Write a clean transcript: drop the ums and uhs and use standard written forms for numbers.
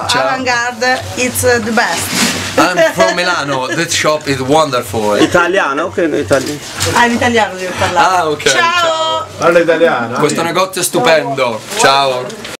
Ciao. Avant-Garde, it's the best. I'm from Milano, that shop is wonderful. Italiano? Che italiano? Ah, in italiano devo parlare. Ah, ok. Ciao. Parla italiano? Questo negozio è stupendo. Ciao.